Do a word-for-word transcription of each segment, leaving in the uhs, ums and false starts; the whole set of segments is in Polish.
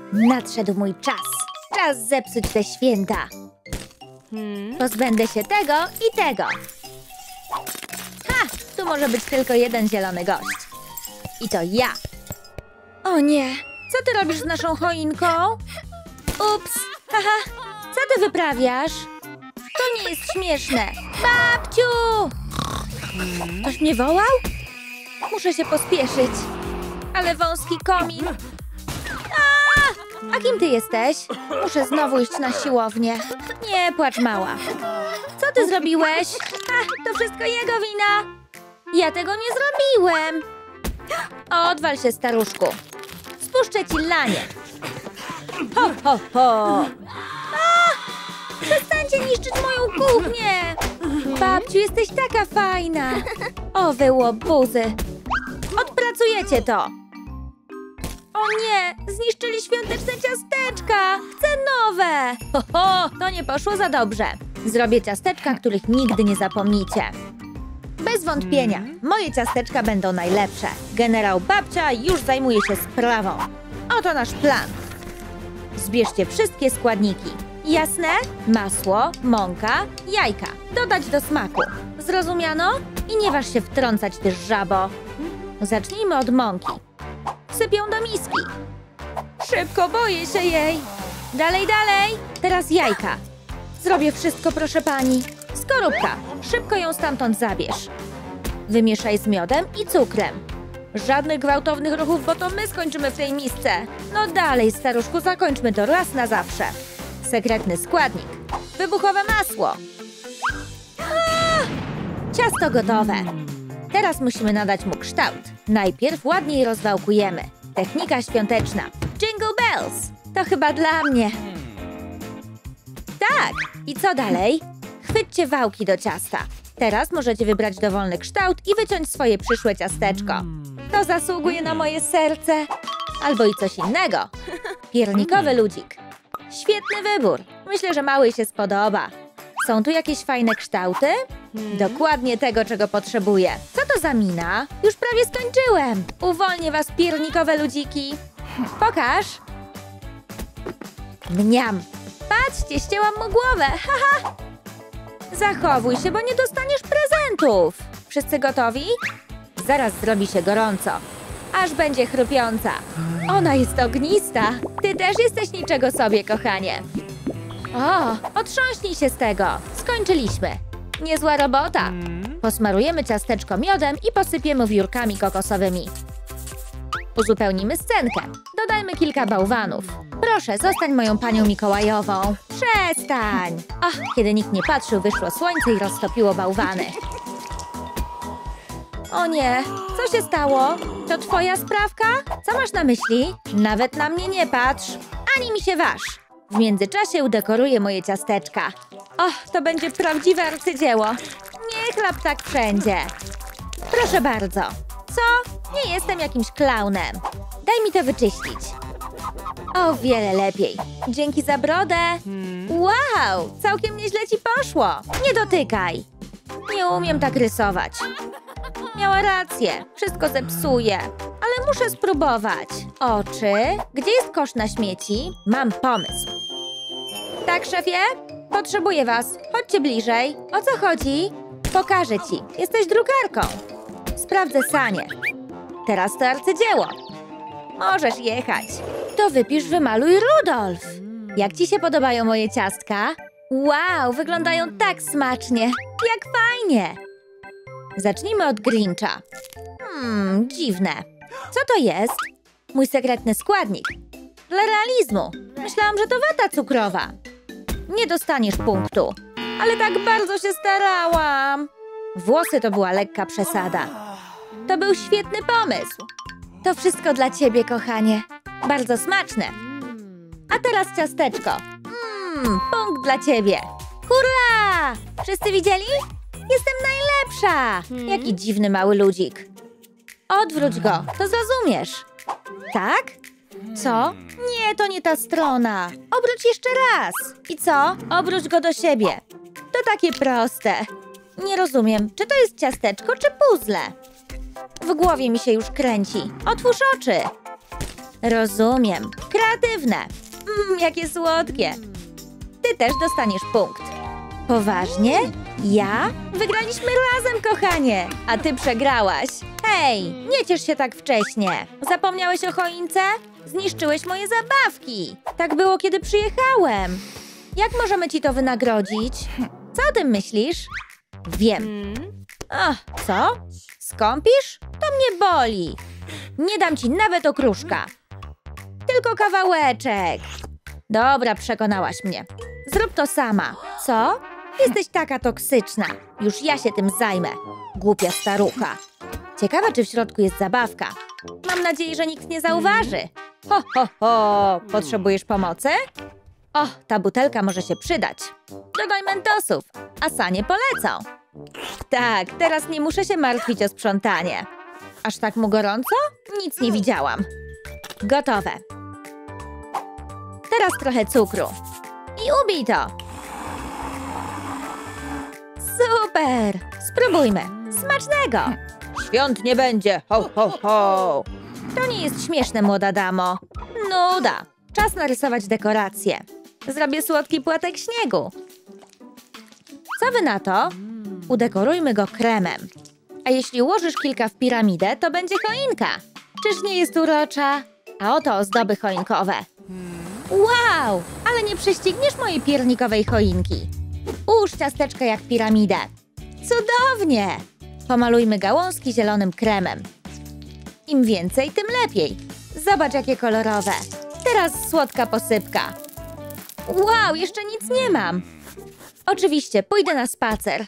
Nadszedł mój czas. Czas zepsuć te święta. Pozbędę się tego i tego. Ha! Tu może być tylko jeden zielony gość. I to ja. O nie! Co ty robisz z naszą choinką? Ups! Haha! Co ty wyprawiasz? To nie jest śmieszne. Babciu! Ktoś mnie wołał? Muszę się pospieszyć. Ale wąski komin. A, A kim ty jesteś? Muszę znowu iść na siłownię. Nie płacz, mała. Co ty zrobiłeś? A, to wszystko jego wina. Ja tego nie zrobiłem. Odwal się, staruszku. Spuszczę ci lanie. Ho, ho, ho. A, przestańcie niszczyć moją kuchnię. Babciu, jesteś taka fajna. O, wy łobuzy. Odpracujecie to. O nie, zniszczyli świąteczne ciasteczka. Chcę nowe. Ho, ho, to nie poszło za dobrze. Zrobię ciasteczka, których nigdy nie zapomnicie. Bez wątpienia, moje ciasteczka będą najlepsze. Generał Babcia już zajmuje się sprawą. Oto nasz plan. Zbierzcie wszystkie składniki. Jasne? Masło, mąka, jajka. Dodać do smaku. Zrozumiano? I nie waż się wtrącać, ty żabo. Zacznijmy od mąki. Wsypię do miski. Szybko, boję się jej. Dalej, dalej. Teraz jajka. Zrobię wszystko, proszę pani. Skorupka. Szybko ją stamtąd zabierz. Wymieszaj z miodem i cukrem. Żadnych gwałtownych ruchów, bo to my skończymy w tej misce. No dalej, staruszku, zakończmy to raz na zawsze. Sekretny składnik. Wybuchowe masło. Aaa! Ciasto gotowe. Teraz musimy nadać mu kształt. Najpierw ładniej rozwałkujemy. Technika świąteczna. Jingle bells. To chyba dla mnie. Tak. I co dalej? Chwyćcie wałki do ciasta. Teraz możecie wybrać dowolny kształt i wyciąć swoje przyszłe ciasteczko. To zasługuje na moje serce. Albo i coś innego. Piernikowy ludzik. Świetny wybór. Myślę, że mały się spodoba. Są tu jakieś fajne kształty? Dokładnie tego, czego potrzebuję. Co to za mina? Już prawie skończyłem. Uwolnię was, piernikowe ludziki. Pokaż. Mniam. Patrzcie, ścięłam mu głowę. Haha. Zachowuj się, bo nie dostaniesz prezentów. Wszyscy gotowi? Zaraz zrobi się gorąco. Aż będzie chrupiąca. Ona jest ognista. Ty też jesteś niczego sobie, kochanie. O, otrząśnij się z tego. Skończyliśmy. Niezła robota. Posmarujemy ciasteczko miodem i posypiemy wiórkami kokosowymi. Uzupełnimy scenkę. Dodajmy kilka bałwanów. Proszę, zostań moją panią Mikołajową. Przestań! Ach, kiedy nikt nie patrzył, wyszło słońce i roztopiło bałwany. O nie, co się stało? To twoja sprawka? Co masz na myśli? Nawet na mnie nie patrz, ani mi się waż. W międzyczasie udekoruję moje ciasteczka. Och, to będzie prawdziwe arcydzieło. Nie chlap tak wszędzie. Proszę bardzo. Co? Nie jestem jakimś klaunem. Daj mi to wyczyścić. O, wiele lepiej. Dzięki za brodę. Wow, całkiem nieźle ci poszło. Nie dotykaj. Nie umiem tak rysować. Miała rację. Wszystko zepsuję. Ale muszę spróbować. Oczy. Gdzie jest kosz na śmieci? Mam pomysł. Tak, szefie? Potrzebuję was. Chodźcie bliżej. O co chodzi? Pokażę ci. Jesteś drukarką. Sprawdzę sanie. Teraz to arcydzieło. Możesz jechać. To wypisz, wymaluj Rudolf. Jak ci się podobają moje ciastka? Wow, wyglądają tak smacznie. Jak fajnie. Zacznijmy od Grincha. Hmm, dziwne. Co to jest? Mój sekretny składnik. Dla realizmu. Myślałam, że to wata cukrowa. Nie dostaniesz punktu. Ale tak bardzo się starałam. Włosy to była lekka przesada. To był świetny pomysł. To wszystko dla ciebie, kochanie. Bardzo smaczne. A teraz ciasteczko. Mmm, punkt dla ciebie. Hurra! Wszyscy widzieli? Jestem najlepsza. Jaki dziwny mały ludzik. Odwróć go, to zrozumiesz. Tak? Co? Nie, to nie ta strona. Obróć jeszcze raz. I co? Obróć go do siebie. To takie proste. Nie rozumiem, czy to jest ciasteczko, czy puzzle? W głowie mi się już kręci. Otwórz oczy. Rozumiem. kreatywne. Mmm, jakie słodkie. Ty też dostaniesz punkt. Poważnie? Ja? Wygraliśmy razem, kochanie, a ty przegrałaś. Hej, nie ciesz się tak wcześnie. Zapomniałeś o choince? Zniszczyłeś moje zabawki. Tak było, kiedy przyjechałem. Jak możemy ci to wynagrodzić? Co o tym myślisz? Wiem. Ach, co? Skąpisz? To mnie boli. Nie dam ci nawet okruszka. Tylko kawałeczek. Dobra, przekonałaś mnie. Zrób to sama. Co? Jesteś taka toksyczna. Już ja się tym zajmę. Głupia starucha. Ciekawa, czy w środku jest zabawka. Mam nadzieję, że nikt nie zauważy. Ho, ho, ho. Potrzebujesz pomocy? O, ta butelka może się przydać. Dodaj mentosów, a sanie polecą. Tak, teraz nie muszę się martwić o sprzątanie. Aż tak mu gorąco? Nic nie widziałam. Gotowe. Teraz trochę cukru. I ubij to. Super! Spróbujmy. Smacznego! Świąt nie będzie, ho, ho, ho! To nie jest śmieszne, młoda damo. Nuda. Czas narysować dekoracje. Zrobię słodki płatek śniegu. Co wy na to? Udekorujmy go kremem. A jeśli ułożysz kilka w piramidę, to będzie choinka. Czyż nie jest urocza? A oto ozdoby choinkowe. Wow! Ale nie prześcigniesz mojej piernikowej choinki. Ułóż ciasteczka jak piramidę. Cudownie! Pomalujmy gałązki zielonym kremem. Im więcej, tym lepiej. Zobacz, jakie kolorowe. Teraz słodka posypka. Wow, jeszcze nic nie mam. Oczywiście, pójdę na spacer.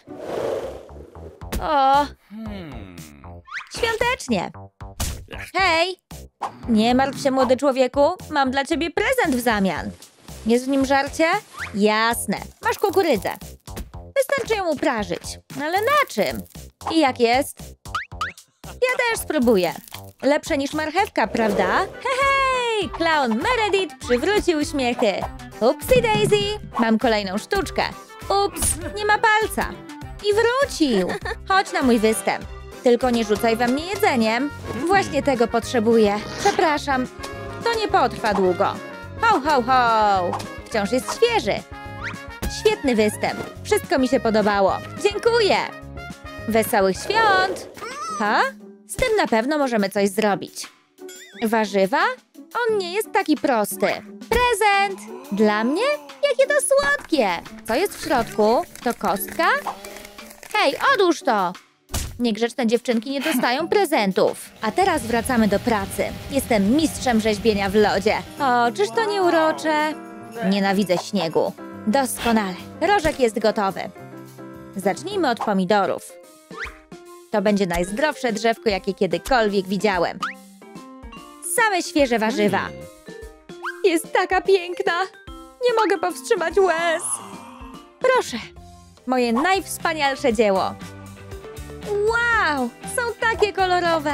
O! Świątecznie! Hej! Nie martw się, młody człowieku. Mam dla ciebie prezent w zamian. Jest w nim żarcie? Jasne. Masz kukurydzę. Wystarczy ją uprażyć. Ale na czym? I jak jest? Ja też spróbuję. Lepsze niż marchewka, prawda? Hej, hej! Clown Meredith przywrócił uśmiechy. Upsi daisy! Mam kolejną sztuczkę. Ups, nie ma palca. I wrócił. Chodź na mój występ. Tylko nie rzucaj we mnie jedzeniem. Właśnie tego potrzebuję. Przepraszam. To nie potrwa długo. Ho, ho, ho! Wciąż jest świeży. Świetny występ. Wszystko mi się podobało. Dziękuję. Wesołych świąt! Ha? Z tym na pewno możemy coś zrobić. Warzywa? On nie jest taki prosty. Prezent! Dla mnie? Jakie to słodkie! Co jest w środku? To kostka? Hej, odłóż to! Niegrzeczne dziewczynki nie dostają prezentów. A teraz wracamy do pracy. Jestem mistrzem rzeźbienia w lodzie. O, czyż to nie urocze? Nienawidzę śniegu. Doskonale. Rożek jest gotowy. Zacznijmy od pomidorów. To będzie najzdrowsze drzewko, jakie kiedykolwiek widziałem. Same świeże warzywa. Jest taka piękna. Nie mogę powstrzymać łez. Proszę. Moje najwspanialsze dzieło. Wow! Są takie kolorowe.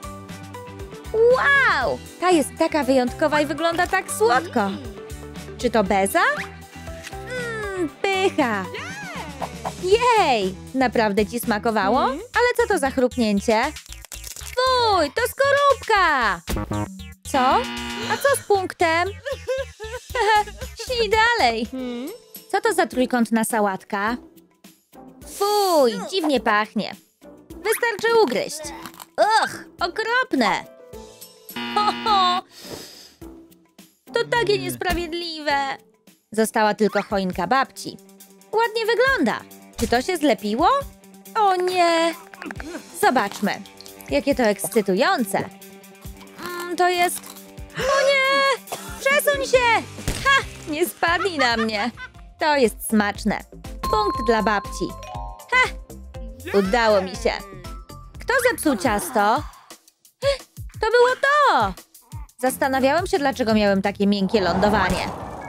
Wow! Ta jest taka wyjątkowa i wygląda tak słodko. Czy to beza? Mmm, pycha. Jej! Naprawdę ci smakowało? Ale co to za chrupnięcie? Fuj, to skorupka! Co? A co z punktem? Śnij dalej. Co to za trójkątna sałatka? Fuj, dziwnie pachnie. Wystarczy ugryźć. Uch, okropne. Ho, ho. To takie niesprawiedliwe. Została tylko choinka babci. Ładnie wygląda. Czy to się zlepiło? O nie. Zobaczmy. Jakie to ekscytujące. Mm, to jest... O nie! Przesuń się! Ha! Nie spadnij na mnie. To jest smaczne. Punkt dla babci. Ha! Udało mi się. Kto zepsuł ciasto? To było to! Zastanawiałem się, dlaczego miałem takie miękkie lądowanie.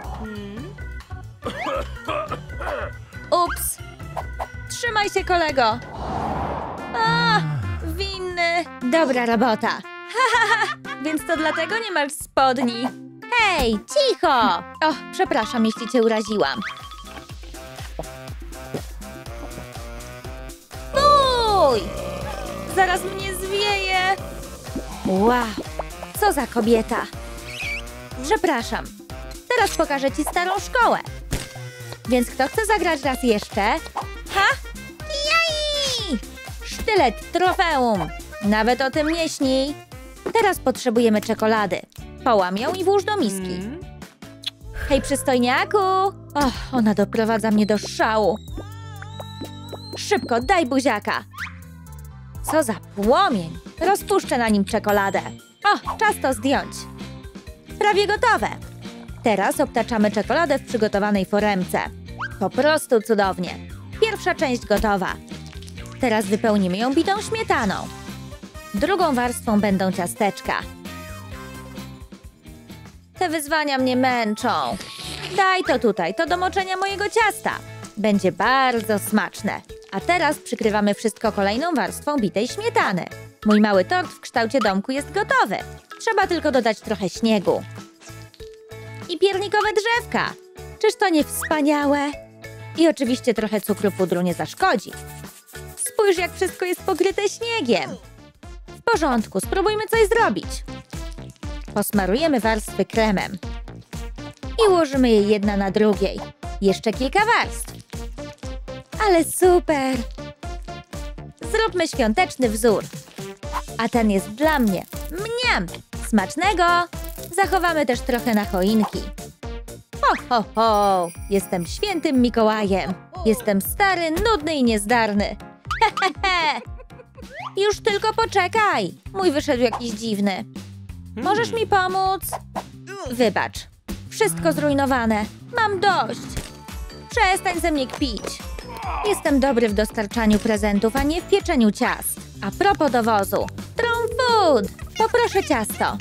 Ups! Trzymaj się, kolego! A, winny! Dobra robota! Ha, ha, ha. Więc to dlatego nie masz spodni. Hej, cicho! O, przepraszam, jeśli cię uraziłam. Fuj! Zaraz mnie zwieje! Wow! Co za kobieta! Przepraszam. Teraz pokażę ci starą szkołę. Więc kto chce zagrać raz jeszcze? Ha? Jaj! Sztylet trofeum. Nawet o tym nie śnij. Teraz potrzebujemy czekolady. Połam ją i włóż do miski. Hej, przystojniaku! Och, ona doprowadza mnie do szału. Szybko, daj buziaka. Co za płomień. Rozpuszczę na nim czekoladę. O, czas to zdjąć. Prawie gotowe. Teraz obtaczamy czekoladę w przygotowanej foremce. Po prostu cudownie. Pierwsza część gotowa. Teraz wypełnimy ją bitą śmietaną. Drugą warstwą będą ciasteczka. Te wyzwania mnie męczą. Daj to tutaj, to do moczenia mojego ciasta. Będzie bardzo smaczne. A teraz przykrywamy wszystko kolejną warstwą bitej śmietany. Mój mały tort w kształcie domku jest gotowy. Trzeba tylko dodać trochę śniegu. I piernikowe drzewka. Czyż to nie wspaniałe? I oczywiście trochę cukru pudru nie zaszkodzi. Spójrz, jak wszystko jest pokryte śniegiem. W porządku, spróbujmy coś zrobić. Posmarujemy warstwy kremem. I ułożymy je jedna na drugiej. Jeszcze kilka warstw. Ale super! Zróbmy świąteczny wzór. A ten jest dla mnie. Mniam! Smacznego! Zachowamy też trochę na choinki. Ho, ho, ho! Jestem świętym Mikołajem. Jestem stary, nudny i niezdarny. Hehehe! Już tylko poczekaj. Mój wyszedł jakiś dziwny. Możesz mi pomóc? Wybacz. Wszystko zrujnowane. Mam dość. Przestań ze mnie kpić. Jestem dobry w dostarczaniu prezentów, a nie w pieczeniu ciast. A propos dowozu. Trump Food! Poproszę ciasto.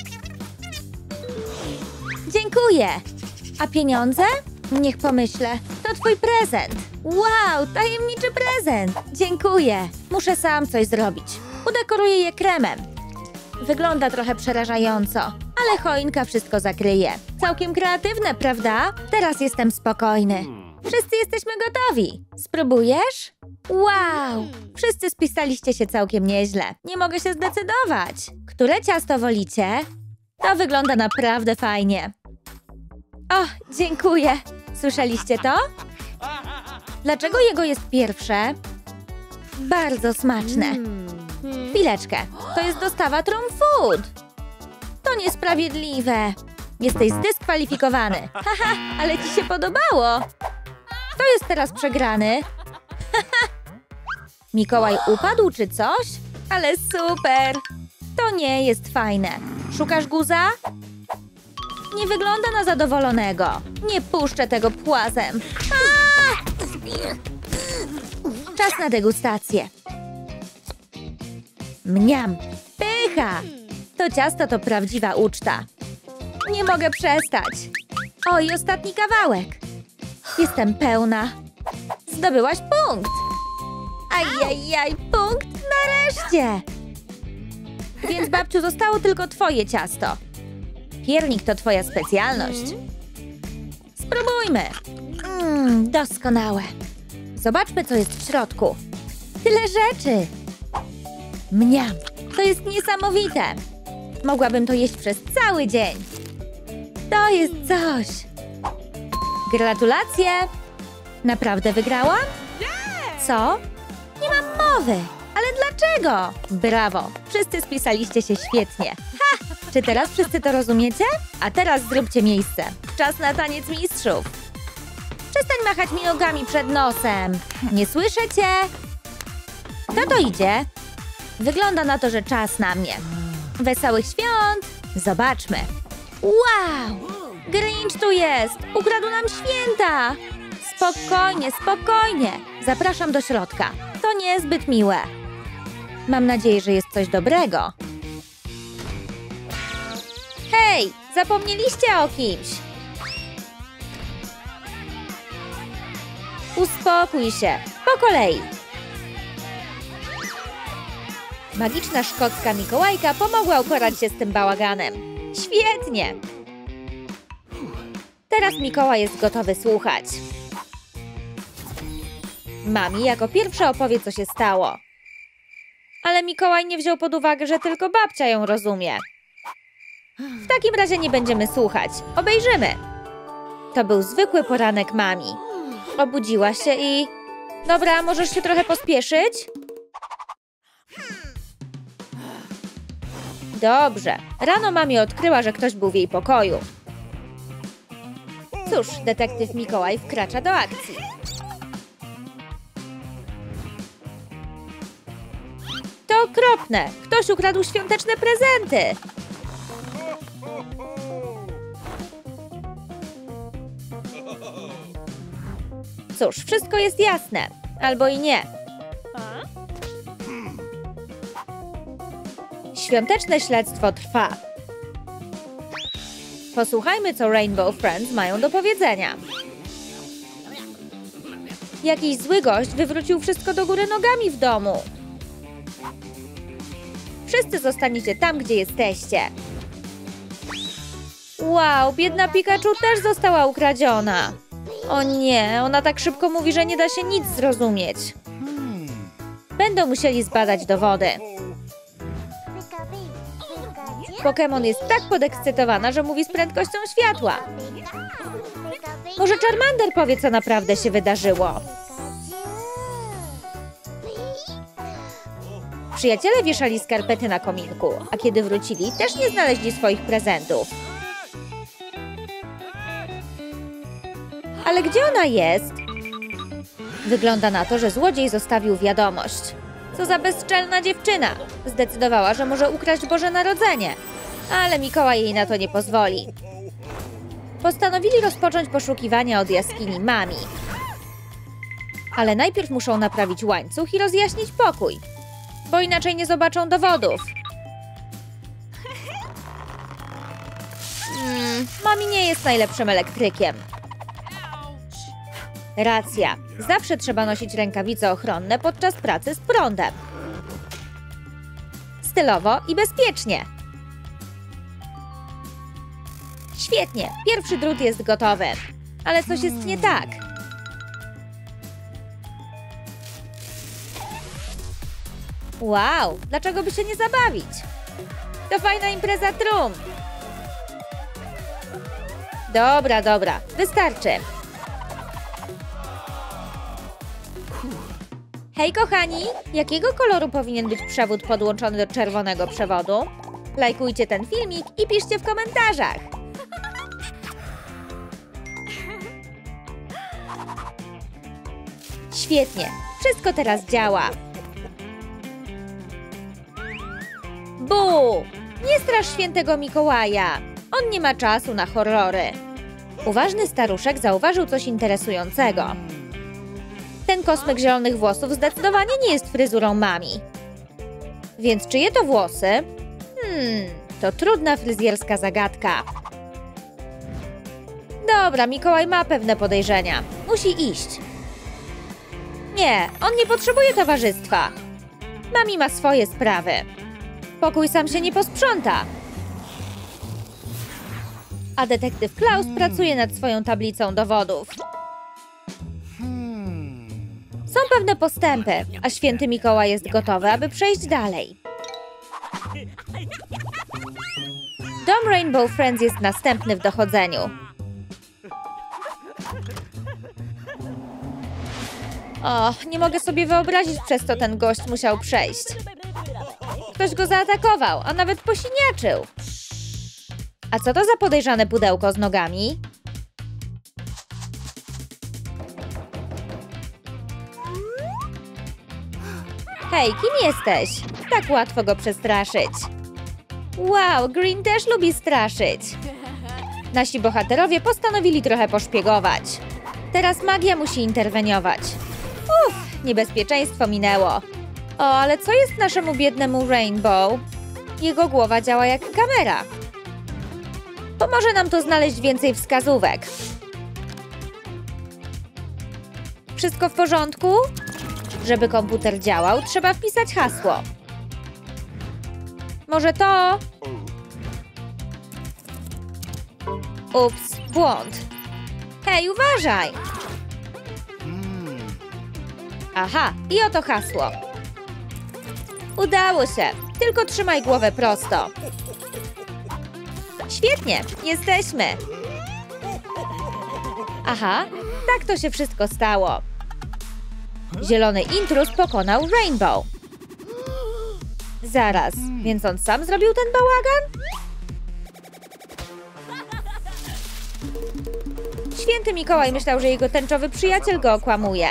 Dziękuję. A pieniądze? Niech pomyślę. To twój prezent. Wow, tajemniczy prezent. Dziękuję. Muszę sam coś zrobić. Udekoruję je kremem. Wygląda trochę przerażająco, ale choinka wszystko zakryje. Całkiem kreatywne, prawda? Teraz jestem spokojny. Wszyscy jesteśmy gotowi. Spróbujesz? Wow! Wszyscy spisaliście się całkiem nieźle. Nie mogę się zdecydować. Które ciasto wolicie? To wygląda naprawdę fajnie. O, dziękuję. Słyszeliście to? Dlaczego jego jest pierwsze? Bardzo smaczne. Chwileczkę. To jest dostawa Trump Food. To niesprawiedliwe. Jesteś zdyskwalifikowany. Haha, ale ci się podobało. Kto jest teraz przegrany? Haha. Mikołaj upadł czy coś? Ale super. To nie jest fajne. Szukasz guza? Nie wygląda na zadowolonego. Nie puszczę tego płazem. A! Czas na degustację. Mniam. Pycha. To ciasto to prawdziwa uczta. Nie mogę przestać. O, i ostatni kawałek. Jestem pełna. Zdobyłaś punkt. Ajajaj, punkt nareszcie. Więc, babciu, zostało tylko twoje ciasto. Piernik to twoja specjalność. Spróbujmy. Mmm, doskonałe. Zobaczmy, co jest w środku. Tyle rzeczy. Mniam, to jest niesamowite. Mogłabym to jeść przez cały dzień. To jest coś. Gratulacje. Naprawdę wygrałam? Co? Nie mam mowy. Ale dlaczego? Brawo. Wszyscy spisaliście się świetnie. Ha! Czy teraz wszyscy to rozumiecie? A teraz zróbcie miejsce. Czas na taniec mistrzów. Przestań machać mi nogami przed nosem. Nie słyszę cię. Kto to idzie? Wygląda na to, że czas na mnie. Wesołych świąt! Zobaczmy. Wow! Grinch tu jest! Ukradł nam święta! Spokojnie, spokojnie. Zapraszam do środka. To niezbyt miłe. Mam nadzieję, że jest coś dobrego. Hej! Zapomnieliście o kimś! Uspokój się. Po kolei. Magiczna szkocka Mikołajka pomogła uporać się z tym bałaganem. Świetnie! Teraz Mikołaj jest gotowy słuchać. Mami jako pierwsza opowie, co się stało. Ale Mikołaj nie wziął pod uwagę, że tylko babcia ją rozumie. W takim razie nie będziemy słuchać. Obejrzymy. To był zwykły poranek mami. Obudziła się i... Dobra, możesz się trochę pospieszyć? Dobrze. Rano mamie odkryła, że ktoś był w jej pokoju. Cóż, detektyw Mikołaj wkracza do akcji. To okropne! Ktoś ukradł świąteczne prezenty! Cóż, wszystko jest jasne. Albo i nie. Świąteczne śledztwo trwa. Posłuchajmy, co Rainbow Friends mają do powiedzenia. Jakiś zły gość wywrócił wszystko do góry nogami w domu. Wszyscy zostaniecie tam, gdzie jesteście. Wow, biedna Pikachu też została ukradziona. O nie, ona tak szybko mówi, że nie da się nic zrozumieć. Będą musieli zbadać dowody. Pokémon jest tak podekscytowana, że mówi z prędkością światła. Może Charmander powie, co naprawdę się wydarzyło. Przyjaciele wieszali skarpety na kominku, a kiedy wrócili, też nie znaleźli swoich prezentów. Ale gdzie ona jest? Wygląda na to, że złodziej zostawił wiadomość. Co za bezczelna dziewczyna! Zdecydowała, że może ukraść Boże Narodzenie. Ale Mikołaj jej na to nie pozwoli. Postanowili rozpocząć poszukiwania od jaskini Mami. Ale najpierw muszą naprawić łańcuch i rozjaśnić pokój, bo inaczej nie zobaczą dowodów. Hmm, Mami nie jest najlepszym elektrykiem. Racja. Zawsze trzeba nosić rękawice ochronne podczas pracy z prądem. Stylowo i bezpiecznie. Świetnie. Pierwszy drut jest gotowy. Ale coś jest nie tak. Wow, dlaczego by się nie zabawić? To fajna impreza trum. Dobra, dobra. Wystarczy. Hej kochani, jakiego koloru powinien być przewód podłączony do czerwonego przewodu? Lajkujcie ten filmik i piszcie w komentarzach. Świetnie, wszystko teraz działa. Bu! Nie strasz świętego Mikołaja. On nie ma czasu na horrory. Uważny staruszek zauważył coś interesującego. Ten kosmyk zielonych włosów zdecydowanie nie jest fryzurą Mami. Więc czyje to włosy? Hmm, to trudna fryzjerska zagadka. Dobra, Mikołaj ma pewne podejrzenia. Musi iść. Nie, on nie potrzebuje towarzystwa. Mami ma swoje sprawy. Pokój sam się nie posprząta. A detektyw Klaus pracuje nad swoją tablicą dowodów. Są pewne postępy, a święty Mikołaj jest gotowy, aby przejść dalej. Dom Rainbow Friends jest następny w dochodzeniu. O, nie mogę sobie wyobrazić, przez co ten gość musiał przejść. Ktoś go zaatakował, a nawet posiniaczył. A co to za podejrzane pudełko z nogami? Hej, kim jesteś? Tak łatwo go przestraszyć. Wow, Green też lubi straszyć. Nasi bohaterowie postanowili trochę poszpiegować. Teraz magia musi interweniować. Uff, niebezpieczeństwo minęło. O, ale co jest naszemu biednemu Rainbow? Jego głowa działa jak kamera. Pomoże nam to znaleźć więcej wskazówek. Wszystko w porządku? Żeby komputer działał, trzeba wpisać hasło. Może to? Ups, błąd. Hej, uważaj! Aha, i oto hasło. Udało się. Tylko trzymaj głowę prosto. Świetnie, jesteśmy. Aha, tak to się wszystko stało. Zielony intruz pokonał Rainbow. Zaraz, więc on sam zrobił ten bałagan? Święty Mikołaj myślał, że jego tęczowy przyjaciel go okłamuje.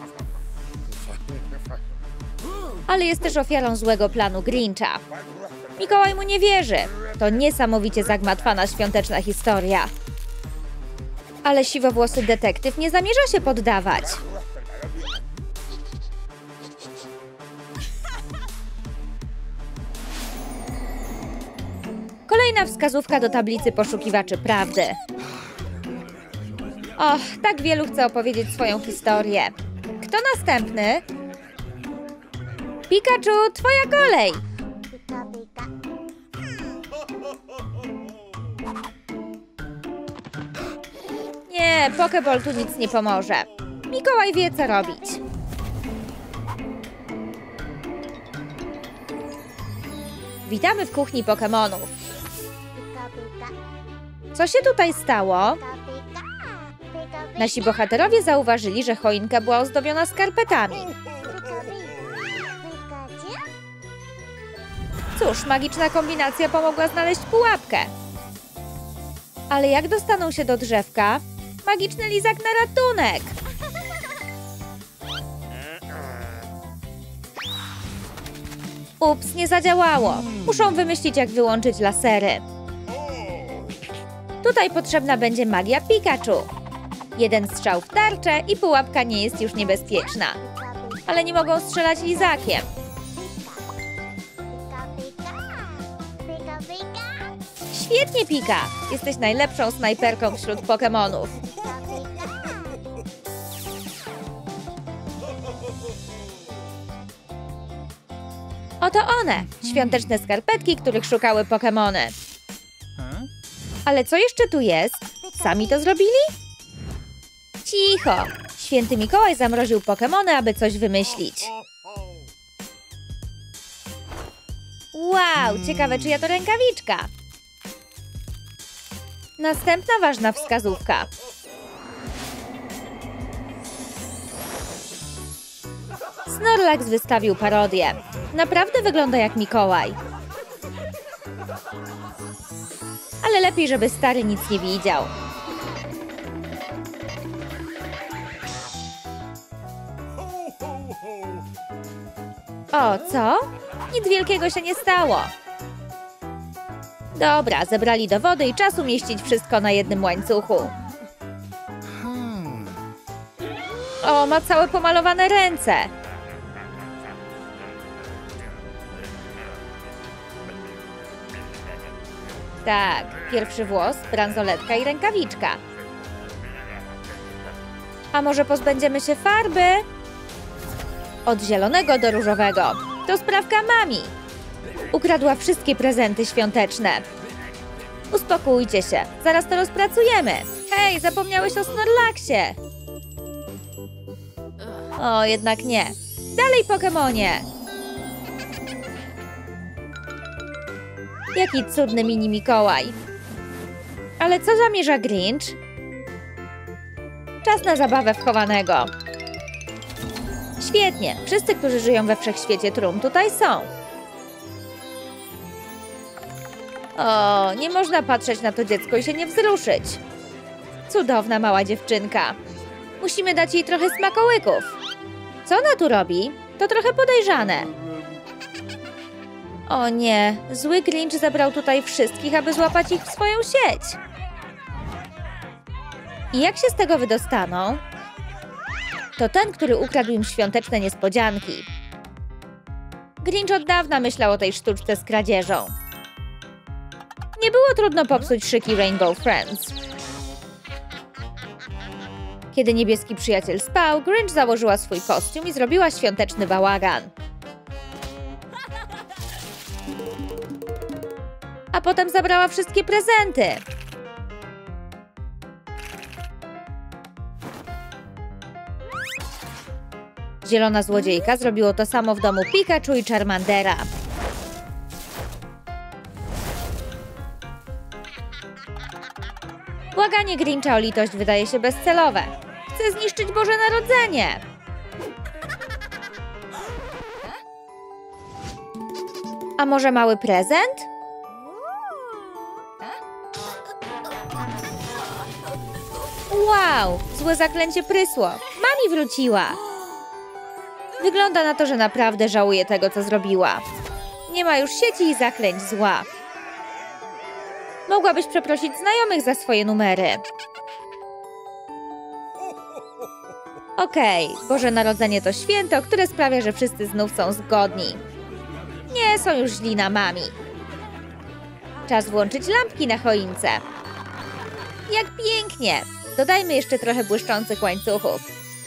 Ale jest też ofiarą złego planu Grincha. Mikołaj mu nie wierzy. To niesamowicie zagmatwana świąteczna historia. Ale siwowłosy detektyw nie zamierza się poddawać. Kolejna wskazówka do tablicy poszukiwaczy prawdy. Och, tak wielu chce opowiedzieć swoją historię. Kto następny? Pikachu, twoja kolej! Nie, Pokeball tu nic nie pomoże. Mikołaj wie, co robić. Witamy w kuchni Pokemonów. Co się tutaj stało? Nasi bohaterowie zauważyli, że choinka była ozdobiona skarpetami. Cóż, magiczna kombinacja pomogła znaleźć pułapkę. Ale jak dostaną się do drzewka? Magiczny lizak na ratunek! Ups, nie zadziałało. Muszą wymyślić, jak wyłączyć lasery. Tutaj potrzebna będzie magia Pikachu. Jeden strzał w tarczę i pułapka nie jest już niebezpieczna. Ale nie mogą strzelać lizakiem. Świetnie, Pika! Jesteś najlepszą snajperką wśród Pokemonów. Oto one! Świąteczne skarpetki, których szukały Pokemony. Ale co jeszcze tu jest? Sami to zrobili? Cicho! Święty Mikołaj zamroził Pokemony, aby coś wymyślić. Wow! Ciekawe, czyja to rękawiczka. Następna ważna wskazówka. Snorlax wystawił parodię. Naprawdę wygląda jak Mikołaj. Ale lepiej, żeby stary nic nie widział. O, co? Nic wielkiego się nie stało. Dobra, zebrali dowody i czas umieścić wszystko na jednym łańcuchu. O, ma całe pomalowane ręce. Tak, pierwszy włos, bransoletka i rękawiczka. A może pozbędziemy się farby? Od zielonego do różowego. To sprawka Mami. Ukradła wszystkie prezenty świąteczne. Uspokójcie się, zaraz to rozpracujemy. Hej, zapomniałeś o Snorlaxie. O, jednak nie. Dalej, Pokemonie. Jaki cudny mini Mikołaj. Ale co zamierza Grinch? Czas na zabawę w chowanego. Świetnie, wszyscy, którzy żyją we wszechświecie Trum, tutaj są. O, nie można patrzeć na to dziecko i się nie wzruszyć. Cudowna mała dziewczynka. Musimy dać jej trochę smakołyków. Co ona tu robi? To trochę podejrzane. O nie, zły Grinch zebrał tutaj wszystkich, aby złapać ich w swoją sieć. I jak się z tego wydostaną? To ten, który ukradł im świąteczne niespodzianki. Grinch od dawna myślał o tej sztuczce z kradzieżą. Nie było trudno popsuć szyki Rainbow Friends. Kiedy niebieski przyjaciel spał, Grinch założyła swój kostium i zrobiła świąteczny bałagan. A potem zabrała wszystkie prezenty. Zielona złodziejka zrobiło to samo w domu Pikachu i Charmandera. Wołanie Grincha o litość wydaje się bezcelowe. Chce zniszczyć Boże Narodzenie. A może mały prezent? Wow, złe zaklęcie prysło. Mami wróciła. Wygląda na to, że naprawdę żałuje tego, co zrobiła. Nie ma już sieci i zaklęć zła. Mogłabyś przeprosić znajomych za swoje numery. Okej, okay. Boże Narodzenie to święto, które sprawia, że wszyscy znów są zgodni. Nie są już źli na mami. Czas włączyć lampki na choince. Jak pięknie! Dodajmy jeszcze trochę błyszczących łańcuchów.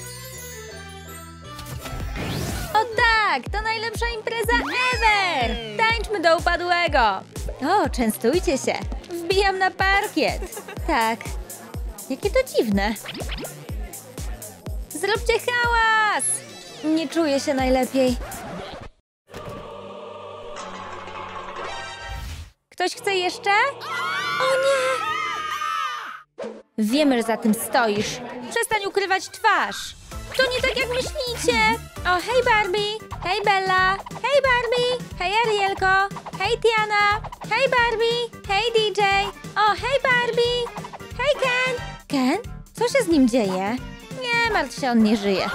O tak! To najlepsza impreza ever! Tańczmy do upadłego! O, częstujcie się! Wbijam na parkiet! Tak. Jakie to dziwne. Zróbcie hałas! Nie czuję się najlepiej. Ktoś chce jeszcze? O nie! Wiemy, że za tym stoisz. Przestań ukrywać twarz. To nie tak, jak myślicie. O, hej Barbie, hej Bella, hej Barbie, hej Arielko, hej Tiana, hej Barbie, hej D J. O, hej Barbie, hej Ken. Ken? Co się z nim dzieje? Nie martw się, on nie żyje.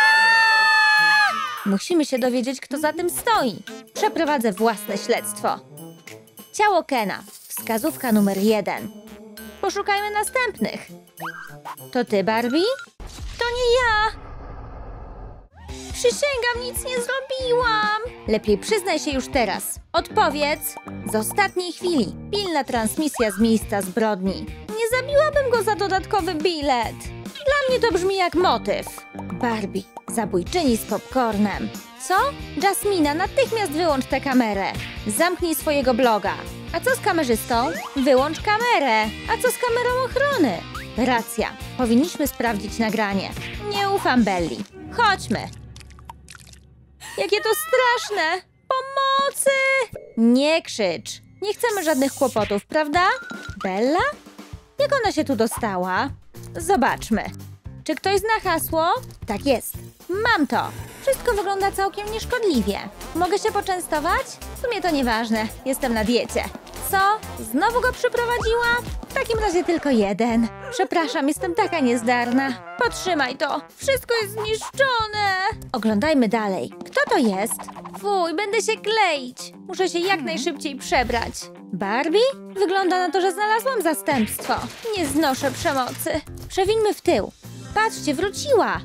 Musimy się dowiedzieć, kto za tym stoi. Przeprowadzę własne śledztwo. Ciało Kena. Wskazówka numer jeden. Poszukajmy następnych. To ty, Barbie? To nie ja! Przysięgam, nic nie zrobiłam! Lepiej przyznaj się już teraz. Odpowiedz! Z ostatniej chwili. Pilna transmisja z miejsca zbrodni. Nie zabiłabym go za dodatkowy bilet. Dla mnie to brzmi jak motyw. Barbie, zabójczyni z popcornem. Co? Jasmina, natychmiast wyłącz tę kamerę. Zamknij swojego bloga. A co z kamerzystą? Wyłącz kamerę. A co z kamerą ochrony? Racja. Powinniśmy sprawdzić nagranie. Nie ufam Belli. Chodźmy. Jakie to straszne! Pomocy! Nie krzycz. Nie chcemy żadnych kłopotów, prawda? Bella? Jak ona się tu dostała? Zobaczmy. Czy ktoś zna hasło? Tak jest. Mam to. Wszystko wygląda całkiem nieszkodliwie. Mogę się poczęstować? W sumie to nieważne. Jestem na diecie. Co? Znowu go przyprowadziła? W takim razie tylko jeden. Przepraszam, jestem taka niezdarna. Potrzymaj to. Wszystko jest zniszczone. Oglądajmy dalej. Kto to jest? Fuj, będę się kleić. Muszę się jak najszybciej przebrać. Barbie? Wygląda na to, że znalazłam zastępstwo. Nie znoszę przemocy. Przewińmy w tył. Patrzcie, wróciła.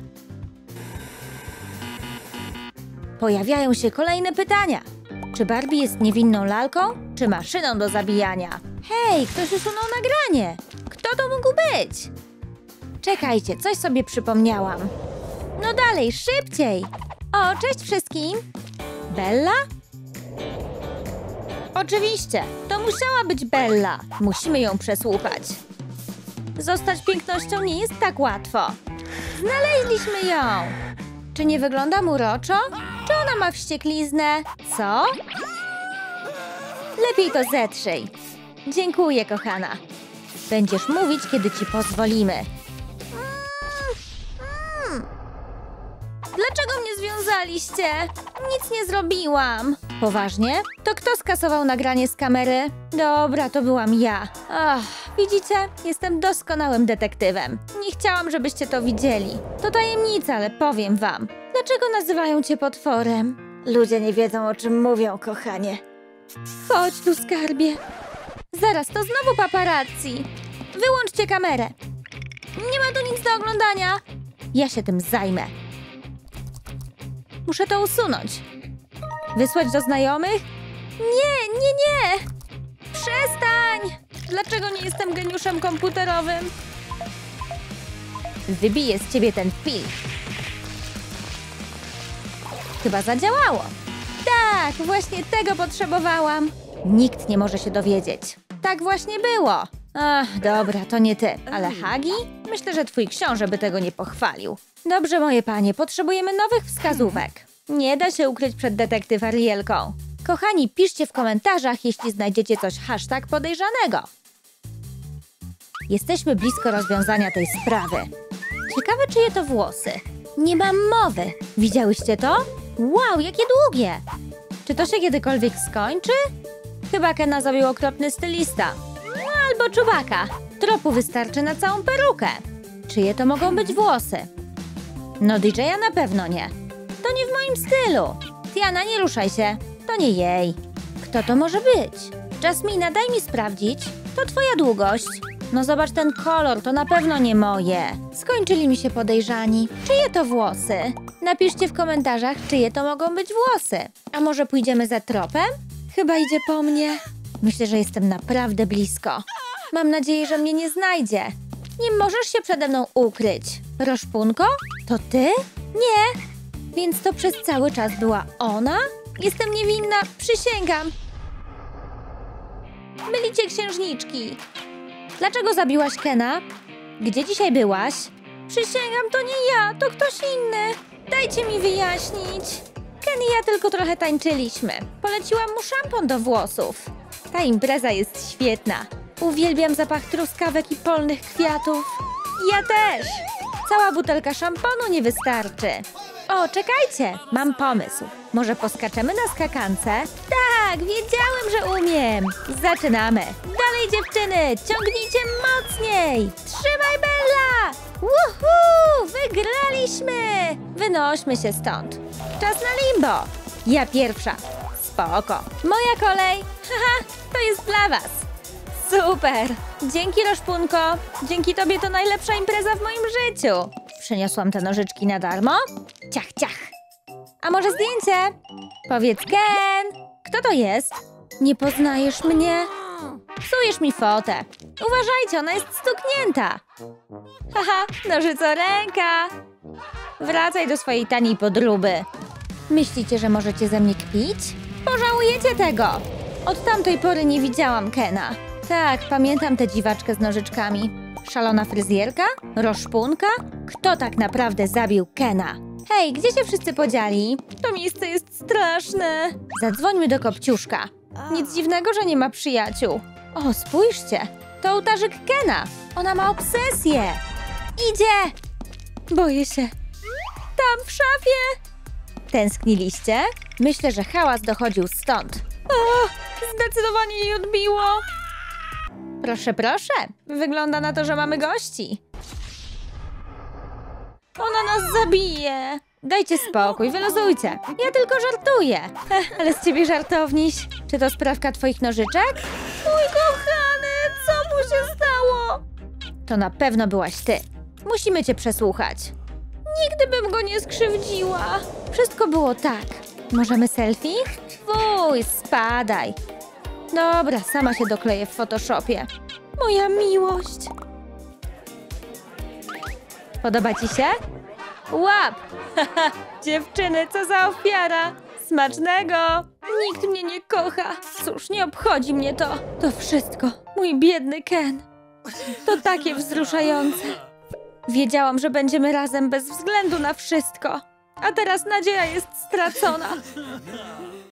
Pojawiają się kolejne pytania. Czy Barbie jest niewinną lalką, czy maszyną do zabijania? Hej, ktoś usunął nagranie. Kto to mógł być? Czekajcie, coś sobie przypomniałam. No dalej, szybciej. O, cześć wszystkim. Bella? Oczywiście, to musiała być Bella. Musimy ją przesłuchać. Zostać pięknością nie jest tak łatwo. Znaleźliśmy ją. Czy nie wygląda uroczo? Czy ona ma wściekliznę? Co? Lepiej to zetrzyj. Dziękuję, kochana. Będziesz mówić, kiedy ci pozwolimy. Mm, mm. Dlaczego mnie związaliście? Nic nie zrobiłam. Poważnie? To kto skasował nagranie z kamery? Dobra, to byłam ja. Ach, widzicie? Jestem doskonałym detektywem. Nie chciałam, żebyście to widzieli. To tajemnica, ale powiem wam. Dlaczego nazywają cię potworem? Ludzie nie wiedzą, o czym mówią, kochanie. Chodź tu, skarbie. Zaraz, to znowu paparazzi. Wyłączcie kamerę. Nie ma tu nic do oglądania. Ja się tym zajmę. Muszę to usunąć. Wysłać do znajomych? Nie, nie, nie! Przestań! Dlaczego nie jestem geniuszem komputerowym? Wybiję z ciebie ten film. Chyba zadziałało. Tak, właśnie tego potrzebowałam. Nikt nie może się dowiedzieć. Tak właśnie było. Ach, dobra, to nie ty. Ale Hagi? Myślę, że twój książę by tego nie pochwalił. Dobrze, moje panie, potrzebujemy nowych wskazówek. Nie da się ukryć przed detektyw Arielką. Kochani, piszcie w komentarzach, jeśli znajdziecie coś hashtag podejrzanego. Jesteśmy blisko rozwiązania tej sprawy. Ciekawe, czyje to włosy. Nie mam mowy. Widziałyście to? Wow, jakie długie. Czy to się kiedykolwiek skończy? Chyba Kena zabił okropny stylista. No albo Chewbacca. Tropu wystarczy na całą perukę. Czyje to mogą być włosy? No D J a na pewno nie. To nie w moim stylu. Tiana, nie ruszaj się. To nie jej. Kto to może być? Jasmina, daj mi sprawdzić. To twoja długość. No zobacz ten kolor, to na pewno nie moje. Skończyli mi się podejrzani. Czyje to włosy? Napiszcie w komentarzach, czyje to mogą być włosy. A może pójdziemy za tropem? Chyba idzie po mnie. Myślę, że jestem naprawdę blisko. Mam nadzieję, że mnie nie znajdzie. Nie możesz się przede mną ukryć. Roszpunko? To ty? Nie. Więc to przez cały czas była ona? Jestem niewinna, przysięgam. Mylicie księżniczki. Dlaczego zabiłaś Kena? Gdzie dzisiaj byłaś? Przysięgam, to nie ja, to ktoś inny. Dajcie mi wyjaśnić. Ken i ja tylko trochę tańczyliśmy. Poleciłam mu szampon do włosów. Ta impreza jest świetna. Uwielbiam zapach truskawek i polnych kwiatów. Ja też. Cała butelka szamponu nie wystarczy. O, czekajcie, mam pomysł. Może poskaczemy na skakance? Tak, wiedziałem, że umiem. Zaczynamy. Dalej, dziewczyny, ciągnijcie mocniej. Trzymaj, Bella. Woohoo, wygraliśmy. Wynośmy się stąd. Czas na limbo. Ja pierwsza. Spoko. Moja kolej. Haha, to jest dla was. Super. Dzięki, Roszpunko. Dzięki tobie to najlepsza impreza w moim życiu. Przyniosłam te nożyczki na darmo? Ciach, ciach. A może zdjęcie? Powiedz, Ken. Kto to jest? Nie poznajesz mnie? Psujesz mi fotę. Uważajcie, ona jest stuknięta. Haha, nożycoręka. Wracaj do swojej taniej podróby. Myślicie, że możecie ze mnie kpić? Pożałujecie tego. Od tamtej pory nie widziałam Kena. Tak, pamiętam tę dziwaczkę z nożyczkami. Szalona fryzjerka? Roszpunka? Kto tak naprawdę zabił Kena? Hej, gdzie się wszyscy podzieli? To miejsce jest straszne. Zadzwońmy do Kopciuszka. Nic dziwnego, że nie ma przyjaciół. O, spójrzcie. To ołtarzyk Kena. Ona ma obsesję. Idzie. Boję się. Tam w szafie. Tęskniliście? Myślę, że hałas dochodził stąd. O, zdecydowanie jej odbiło. Proszę, proszę. Wygląda na to, że mamy gości. Ona nas zabije. Dajcie spokój, wyluzujcie. Ja tylko żartuję. Heh, ale z ciebie żartowniś. Czy to sprawka twoich nożyczek? Mój kochany, co mu się stało? To na pewno byłaś ty. Musimy cię przesłuchać. Nigdy bym go nie skrzywdziła. Wszystko było tak. Możemy selfie? Wuj, spadaj. Dobra, sama się dokleję w Photoshopie. Moja miłość. Podoba ci się? Łap! Haha, dziewczyny, co za ofiara! Smacznego! Nikt mnie nie kocha. Cóż, nie obchodzi mnie to. To wszystko. Mój biedny Ken. To takie wzruszające. Wiedziałam, że będziemy razem bez względu na wszystko. A teraz nadzieja jest stracona.